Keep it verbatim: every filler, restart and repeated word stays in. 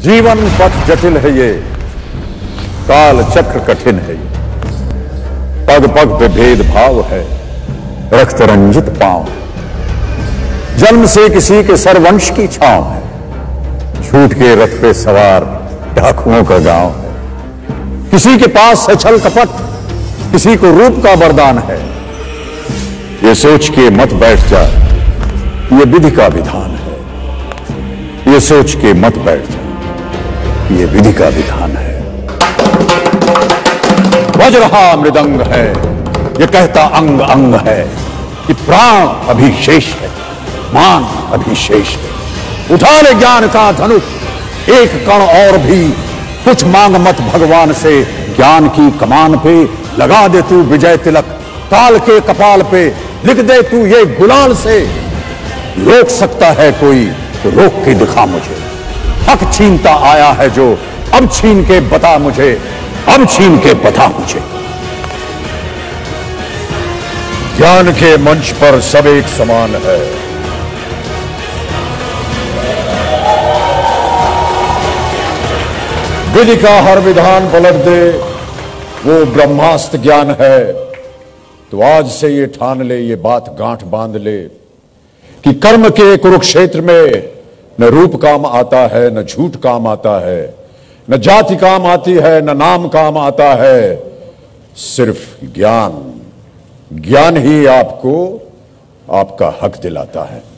जीवन पथ जटिल है ये, काल चक्र कठिन है ये। पग पग पे भेदभाव है, रक्त रंजित पांव। जन्म से किसी के सरवंश की छांव है, झूठ के रथ पे सवार डाकुओं का गांव है। किसी के पास है छल कपट, किसी को रूप का वरदान है। ये सोच के मत बैठ जा, ये विधि का विधान है। ये सोच के मत बैठ जा, ये विधि का विधान है। बज रहा मृदंग है, ये कहता अंग अंग है कि प्राण अभी शेष है, मान अभी शेष है। उठा ले ज्ञान का धनुष, एक कण और भी कुछ मांग मत भगवान से। ज्ञान की कमान पे लगा दे तू विजय तिलक, काल के कपाल पे लिख दे तू ये गुलाल से। रोक सकता है कोई तो रोक के दिखा मुझे, हक छीनता आया है जो, अब छीन के बता मुझे, अब छीन के बता मुझे। ज्ञान के मंच पर सब एक समान है, विधि का हर विधान पलट दे वो ब्रह्मास्त्र ज्ञान है। तो आज से ये ठान ले, ये बात गांठ बांध ले कि कर्म के कुरुक्षेत्र में न रूप काम आता है, न झूठ काम आता है, न जाति काम आती है, न नाम काम आता है। सिर्फ ज्ञान, ज्ञान ही आपको आपका हक दिलाता है।